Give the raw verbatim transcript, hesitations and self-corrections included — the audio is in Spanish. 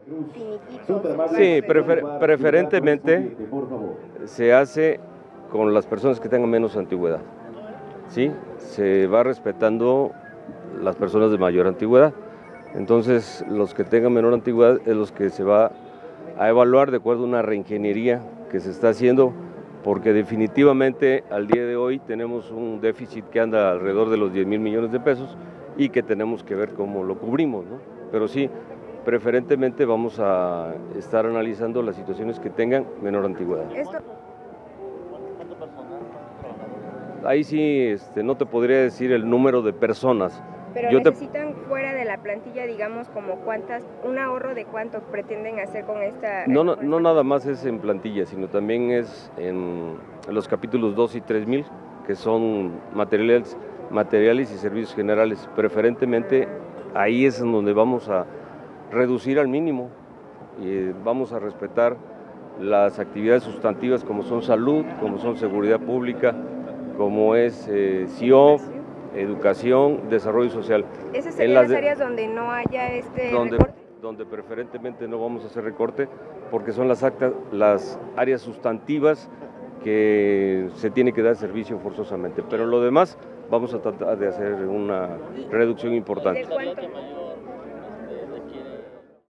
finiquitos. Sí, prefer preferentemente se hace con las personas que tengan menos antigüedad, ¿sí? Se va respetando las personas de mayor antigüedad. Entonces, los que tengan menor antigüedad es los que se va a evaluar de acuerdo a una reingeniería que se está haciendo, porque definitivamente al día de hoy tenemos un déficit que anda alrededor de los diez mil millones de pesos y que tenemos que ver cómo lo cubrimos, ¿no? Pero sí, preferentemente vamos a estar analizando las situaciones que tengan menor antigüedad. Esto... Ahí sí este, no te podría decir el número de personas. Pero Yo necesitan te... fuera de la plantilla, digamos, como cuántas, un ahorro de cuánto pretenden hacer con esta... No, no, no nada más es en plantilla, sino también es en los capítulos dos y tres mil, que son materiales, materiales y servicios generales. Preferentemente ahí es en donde vamos a reducir al mínimo y vamos a respetar las actividades sustantivas como son salud, como son seguridad pública, como es eh, C I O F, educación, desarrollo social. ¿Esas serían las, las áreas donde no haya este donde, recorte? Donde preferentemente no vamos a hacer recorte, porque son las, actas, las áreas sustantivas que se tiene que dar servicio forzosamente, pero lo demás vamos a tratar de hacer una reducción importante. ¿Y de cuánto?